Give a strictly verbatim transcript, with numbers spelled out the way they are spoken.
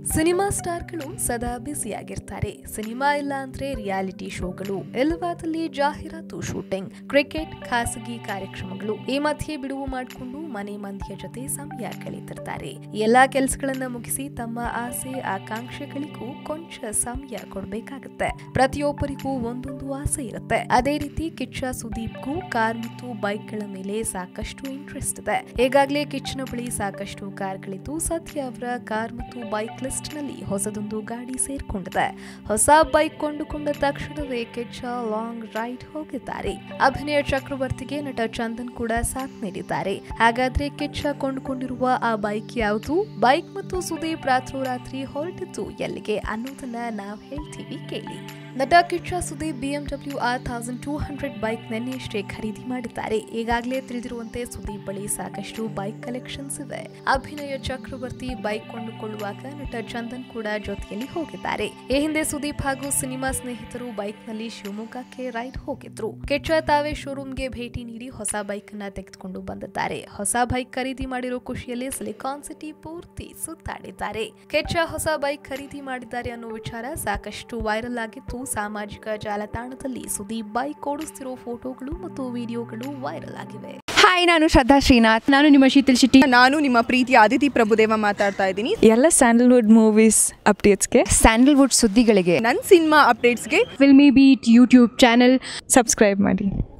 Cinema ಸ್ಟಾರ್ಗಳು ಸದಾ ಬ್ಯುಸಿಯಾಗಿರ್ತಾರೆ. Cinema ಇಲ್ಲ ಅಂದ್ರೆ ರಿಯಾಲಿಟಿ ಶೋಗಳು, ಇಲ್ಲವಾದಲ್ಲಿ ಜಾಹೀರಾತು ಶೂಟಿಂಗ್, ಕ್ರಿಕೆಟ್, ಖಾಸಗಿ ಕಾರ್ಯಕ್ರಮಗಳು, ಈ ಮಧ್ಯೆ ಬಿಡುವು ಮಾಡಿಕೊಂಡು ಮನೆ ಮಂದಿಯ ಜೊತೆ ಸಮಯ ಕಳೀತಿರ್ತಾರೆ. ಎಲ್ಲಾ ಕೆಲಸಗಳನ್ನ ಮುಗಿಸಿ ತಮ್ಮ ಆಸೆ ಆಕಾಂಕ್ಷೆಗಳಿಗೂ ಕೊಂಚ ಸಮಯ ಕೊಡಬೇಕಾಗುತ್ತೆ. ಪ್ರತಿಯೊಬ್ಬರಿಗೂ ಒಂದೊಂದು ಆಸೆ ಇರುತ್ತೆ. ಅದೇ ರೀತಿ ಕಿಚ್ಚ ಸುದೀಪ್ಗೂ ಕಾರ್ ಮತ್ತು ಬೈಕ್ಗಳ ಮೇಲೆ ಸಾಕಷ್ಟು ಇಂಟ್ರೆಸ್ಟ್ ಇದೆ. ಈಗಾಗಲೇ ಕಿಚ್ಚನ ಬಳಿ ಸಾಕಷ್ಟು ಕಾರ್ಗಳಿದ್ದು, ಸದ್ಯ ಅವರ ಕಾರ್ ಮತ್ತು ಬೈಕ್ ಲಿಸ್ಟ್ ನಲ್ಲಿ ಹೊಸದೊಂದು ಗಾಡಿ ಸೇರ್ಕೊಂಡಿದೆ. ಹೊಸ ಬೈಕ್ ಕೊಂಡುಕೊಂಡ ತಕ್ಷಣವೇ ಕಿಚ್ಚ ಲಾಂಗ್ ರೈಡ್ ಹೋಗಿದ್ದಾರೆ. ಅಭಿನಯ ಚಕ್ರವರ್ತಿಗೆ ನಟ ಚಂದನ್ ಕೂಡ ಸಾಥ್ ನೀಡಿದ್ದಾರೆ. ಹಾಗಾದ್ರೆ ಕಿಚ್ಚ ಕೊಂಡುಕೊಂಡಿರುವ ಆ ಬೈಕ್ ಯಾವುದು? ಬೈಕ್ ಮತ್ತು ಸುದೀಪ್ ರಾತ್ರೋರಾತ್ರಿ ಹೊರಟಿದ್ದು ಎಲ್ಲಿಗೆ ಅನ್ನೋದನ್ನ ನಾವು ಹೇಳ್ತೀವಿ, ಕೇಳಿ. ನಟ Kichcha Sudeep BMW R thousand two hundred bike ನಿನ್ನೆಯಷ್ಟೇ ಖರೀದಿ ಮಾಡಿದ್ದಾರೆ. ಈಗಾಗಲೇ ತಿಳಿದಿರುವಂತೆ ಸುದೀಪ್ ಬಳಿ ಸಾಕಷ್ಟು ಬೈಕ್ ಕಲೆಕ್ಷನ್ಸ್ ಇವೆ. ಅಭಿನಯ ಚಕ್ರವರ್ತಿ ಬೈಕ್ ಕೊಂಡುಕೊಳ್ಳುವಾಗ ನಟ ಚಂದನ್ ಕೂಡ ಜೊತೆಯಲ್ಲಿ ಹೋಗಿದ್ದಾರೆ. ಈ ಹಿಂದೆ ಸುದೀಪ್ ಹಾಗೂ ಸಿನಿಮಾ ಸ್ನೇಹಿತರು ಬೈಕ್ ನಲ್ಲಿ ಶಿವಮೊಗ್ಗಕ್ಕೆ ರೈಡ್ ಹೋಗಿದ್ರು. ಕಿಚ್ಚ ತಾವೇ ಶೋರೂಮ್ಗೆ ಭೇಟಿ ನೀಡಿ ಹೊಸ ಬೈಕ್ ಅನ್ನ ತೆಗೆದುಕೊಂಡು ಬಂದಿದ್ದಾರೆ. ಹೊಸ ಬೈಕ್ ಖರೀದಿ ಮಾಡಿರೋ ಖುಷಿಯಲ್ಲಿ ಸಿಲಿಕಾನ್ ಸಿಟಿ ಪೂರ್ತಿ ಸುತ್ತಾಡಿದ್ದಾರೆ. ಕಿಚ್ಚ ಹೊಸ ಬೈಕ್ ಖರೀದಿ ಮಾಡಿದ್ದಾರೆ ಅನ್ನೋ ವಿಚಾರ ಸಾಕಷ್ಟು ವೈರಲ್ ಆಗಿತ್ತು. ಸಾಮಾಜಿಕ ಜಾಲತಾಣದಲ್ಲಿ ಸುದೀಪ್ ಬೈಕ್ ಓಡಿಸ್ತಿರೋ ಫೋಟೋಗಳು ಮತ್ತು ವಿಡಿಯೋಗಳು ವೈರಲ್ ಆಗಿವೆ. ಹಾಯ್, ನಾನು ಶ್ರದ್ಧಾ ಶ್ರೀನಾಥ್. ನಾನು ನಿಮ್ಮ ಶೀತಲ್ ಶೆಟ್ಟಿ. ನಾನು ನಿಮ್ಮ ಪ್ರೀತಿಯ ಆದಿತಿ ಪ್ರಭುದೇವ ಮಾತಾಡ್ತಾ ಇದ್ದೀನಿ. ಎಲ್ಲ ಸ್ಯಾಂಡಲ್ವುಡ್ ಮೂವೀಸ್ ಅಪ್ಡೇಟ್ಸ್ಗೆ, ಸ್ಯಾಂಡಲ್ವುಡ್ ಸುದ್ದಿಗಳಿಗೆ, ನನ್ನ ಸಿನಿಮಾ ಅಪ್ಡೇಟ್ಸ್ಗೆ Filmi Beat YouTube channel subscribe ಮಾಡಿ.